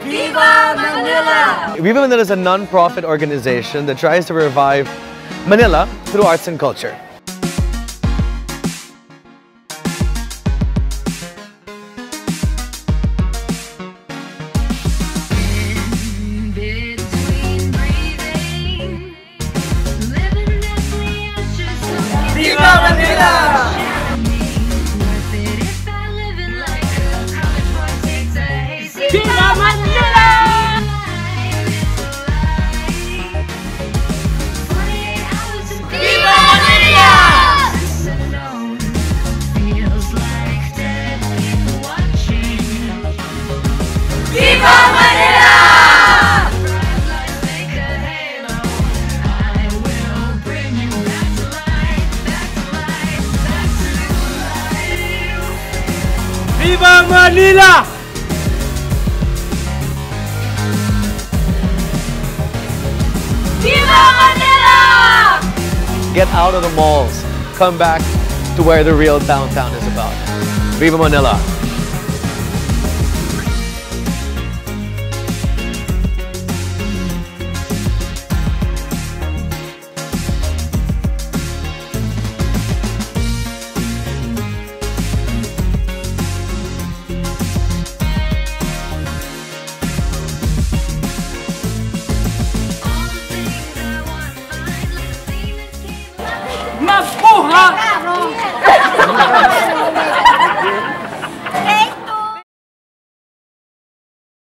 Viva Manila! Viva Manila is a non-profit organization that tries to revive Manila through arts and culture. Viva Manila! Viva Manila! Viva Manila! Viva Manila! Viva Manila! Viva Manila! Get out of the malls. Come back to where the real downtown is about. Viva Manila! Mabuhay!